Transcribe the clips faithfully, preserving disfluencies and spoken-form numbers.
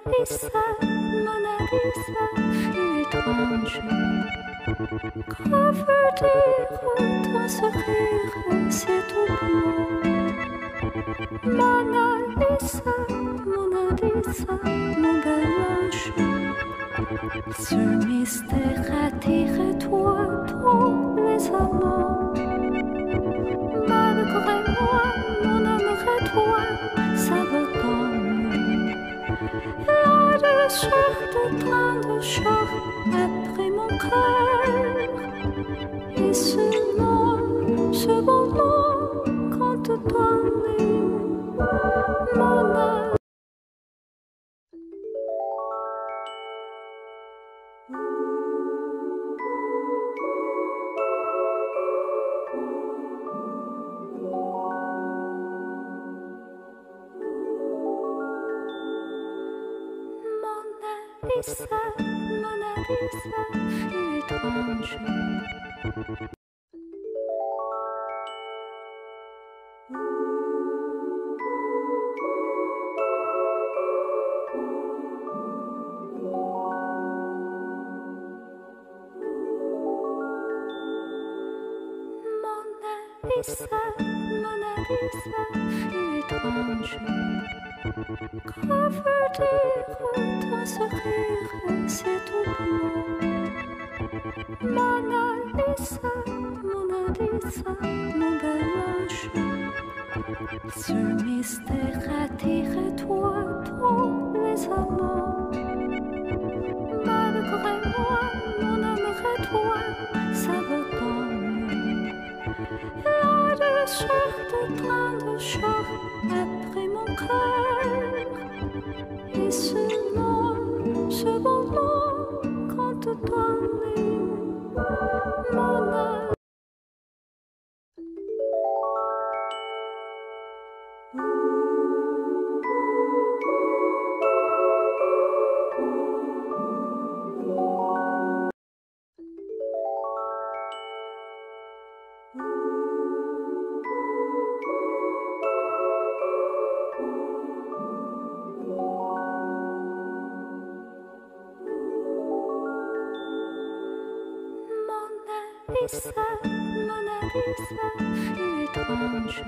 Lisa, Mona Lisa, étrange. Couvre-dire dans ce rire, c'est tout beau. Mona Lisa, Mona Lisa, mon bel ange. Ce mystère attire toi, tous les amants. Malgré moi, mon amour et toi, ça me tombe. Là, de sorte tant de choses après mon cœur. Et ce nom, ce beau nom qu'on te donne, mon âme. Lisa, Mona Lisa, étrange. Mona Lisa, Mona Lisa, étrange. Couvre-dire dans ce rire, c'est tout beau. Mona Lisa, Mona Lisa, mon bel ange. Ce mystère attire toi, tous les amants. Malgré moi, mon amour et toi, ça me tombe. Là, de sorte tant de choses après mon cœur. Et ce nom, ce beau nom qu'on te donne, mon âme. Lisa, Mona Lisa, étrange.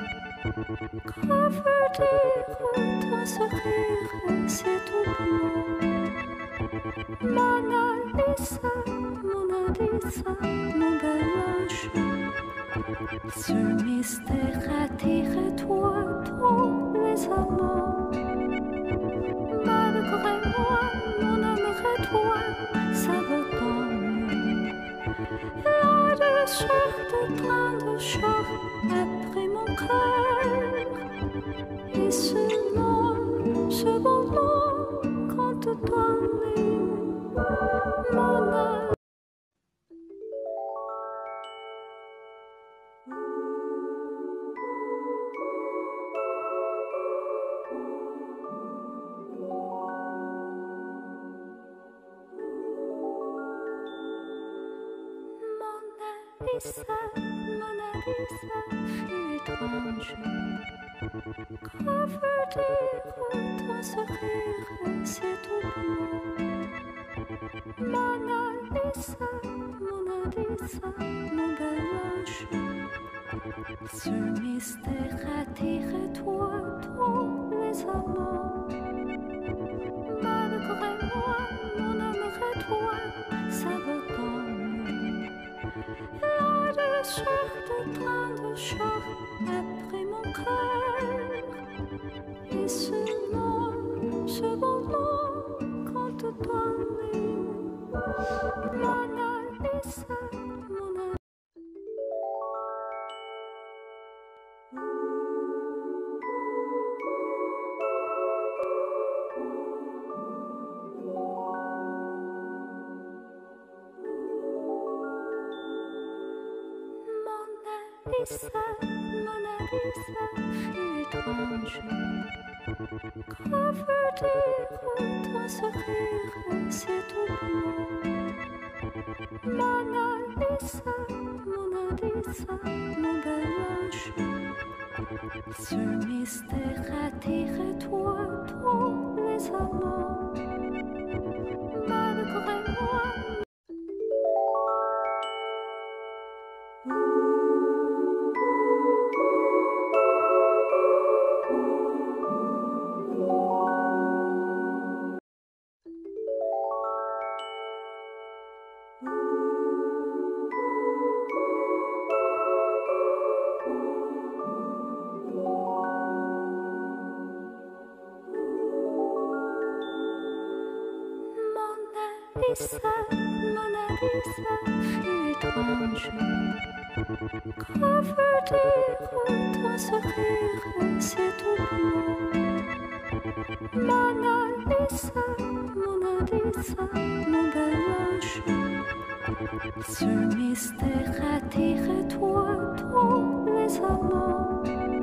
Couvre-dire dans ce rire, c'est tout beau. Mona Lisa, Mona Lisa, mon bel ange. Ce mystère attire toi, tous les amants. Malgré moi, mon amour et toi, ça me tombe. Là, de sorte tant de choses après mon cœur. Et ce nom, ce beau nom qu'on te donne, mon âme. Lisa, Mona Lisa, étrange. Couvre-dire dans ce rire, c'est tout beau. Mona Lisa, Mona Lisa, mon bel ange. Ce mystère attire toi, tous les amants. Malgré moi, mon amour et toi, ça me tombe. Là, de sorte tant de choses après mon cœur. Et ce nom, ce beau nom qu'on te donne, Mona Lisa, Mona. Lisa, Mona Lisa, étrange. Couvre-dire dans ce rire, c'est tout beau. Mona Lisa, Mona Lisa, mon bel ange. Ce mystère attire toi, tous les amants. Lisa, Mona Lisa, fut étrange. Que veut dire ton sourire, c'est tout beau. Mona Lisa, Mona Lisa, mon bel ange. Ce mystère attire toi tous les amants.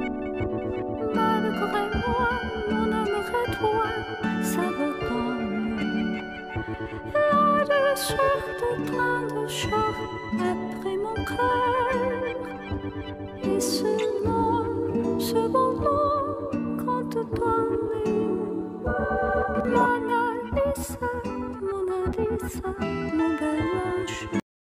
Malgré moi, mon amour et toi, ça vaut tant mieux. Là-dessus de tant de choses a pris mon cœur. Et ce nom, ce beau mot qu'on te donne. Mona Lisa, Mona Lisa, mon bel ange.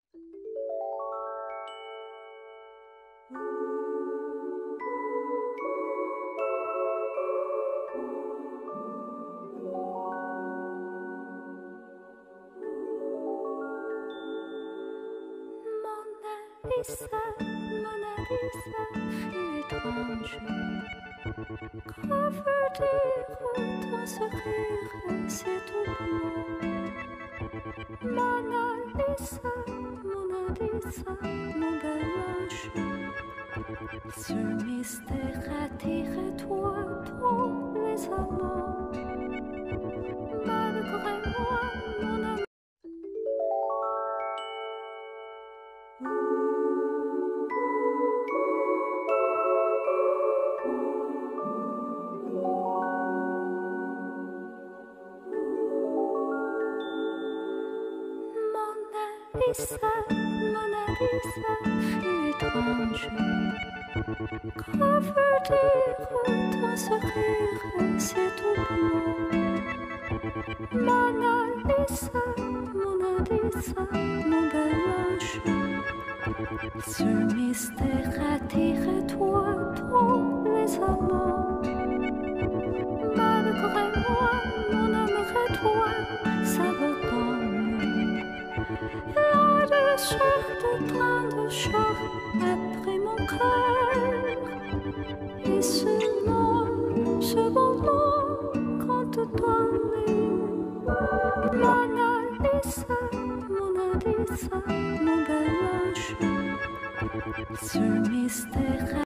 Lisa, Mona Lisa, fut étrange. Que veut dire ton sourire, c'est tout beau. Mona Lisa, Mona Lisa, mon bel ange. Ce mystère attire toi tous les amants. Malgré moi, mon amour. Lisa, Mona Lisa, fut étrange. Que veut dire ton sourire, c'est tout beau. Mona Lisa, Mona Lisa, mon bel ange. Ce mystère attire toi tous les amants. Malgré moi, mon amour et toi, ça vaut tant mieux. Là-dessus de tant de choses a pris mon cœur. Et ce nom, ce beau mot qu'on te donne. Mona Lisa, Mona Lisa, mon bel ange. Ce mystère.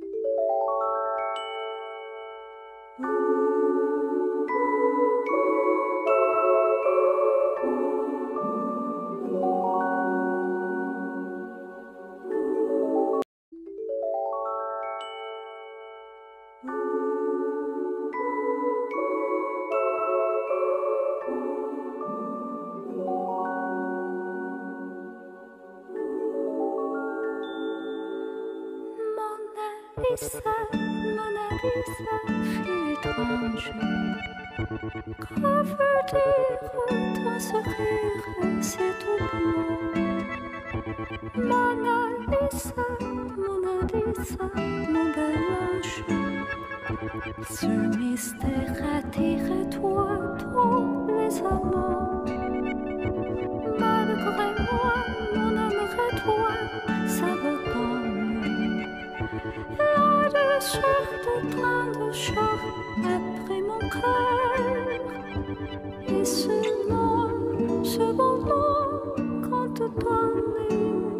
Lisa, Mona Lisa, fut étrange. Que veut dire ton sourire, c'est tout beau. Mona Lisa, Mona Lisa, mon bel ange. Ce mystère attire toi tous les amants. Malgré moi, mon amour et toi, ça vaut tant mieux. Là-dessus de tant de choses a pris mon cœur. Et ce nom, ce beau mot qu'on te donne.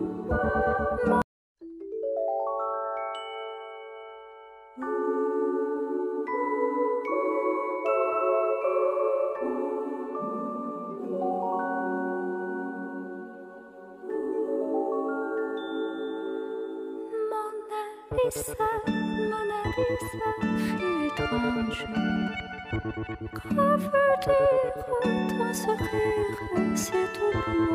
Lisa, Mona Lisa, fut étrange. Que veut dire ton sourire, c'est tout beau.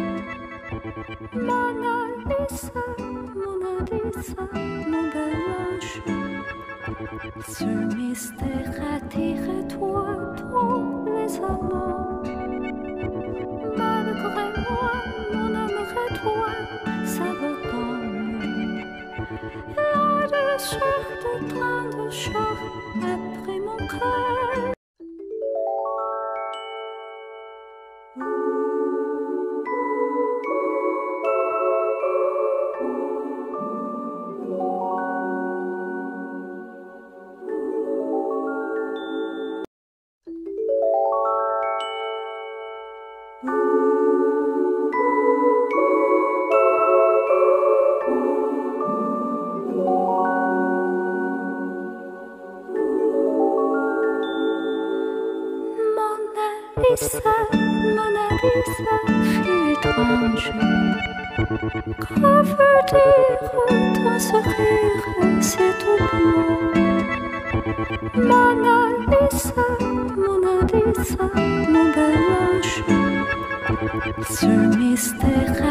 Mona Lisa, Mona Lisa, mon bel ange. Ce mystère attire toi tous les amants. Malgré moi, mon amour et toi, ça vaut tant mieux. Là-dessus de tant de choses a pris mon cœur. Ooh. Lisa, Mona Lisa, fille étrange. Que veut dire ton sourire, c'est tout beau. Mona Lisa, Mona Lisa, mon bel ange. Ce mystère